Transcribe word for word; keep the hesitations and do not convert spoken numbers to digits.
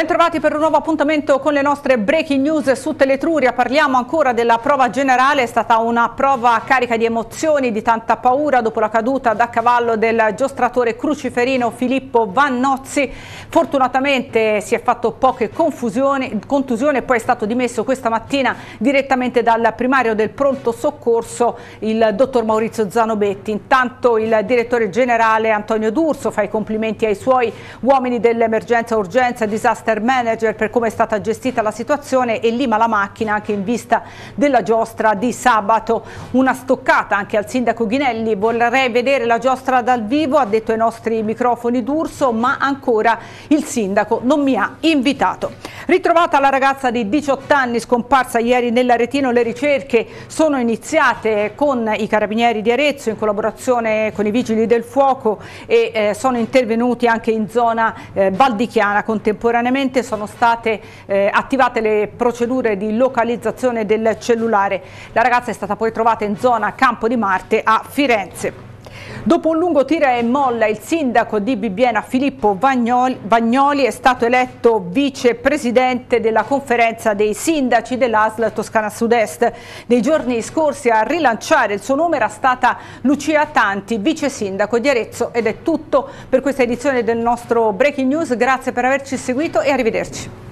Bentrovati per un nuovo appuntamento con le nostre breaking news su Teletruria. Parliamo ancora della prova generale. È stata una prova carica di emozioni, di tanta paura dopo la caduta da cavallo del giostratore cruciferino Filippo Vannozzi. Fortunatamente si è fatto poche confusioni, contusioni e poi è stato dimesso questa mattina direttamente dal primario del pronto soccorso, il dottor Maurizio Zanobetti. Intanto il direttore generale Antonio D'Urso fa i complimenti ai suoi uomini dell'emergenza urgenza disaster manager per come è stata gestita la situazione e lima la macchina anche in vista della giostra di sabato. Una stoccata anche al sindaco Ghinelli: vorrei vedere la giostra dal vivo, ha detto ai nostri microfoni D'Urso, ma ancora il sindaco non mi ha invitato. Ritrovata la ragazza di diciotto anni scomparsa ieri nell'Aretino, le ricerche sono iniziate con i carabinieri di Arezzo in collaborazione con i vigili del fuoco e eh, sono intervenuti anche in zona eh, valdichiana. Contemporaneamente sono state eh, attivate le procedure di localizzazione del cellulare. La ragazza è stata poi trovata in zona Campo di Marte a Firenze. Dopo un lungo tira e molla, il sindaco di Bibbiena Filippo Vagnoli, Vagnoli è stato eletto vicepresidente della conferenza dei sindaci dell'A S L Toscana Sud-Est. Nei giorni scorsi a rilanciare il suo nome era stata Lucia Tanti, vice sindaco di Arezzo. Ed è tutto per questa edizione del nostro Breaking News. Grazie per averci seguito e arrivederci.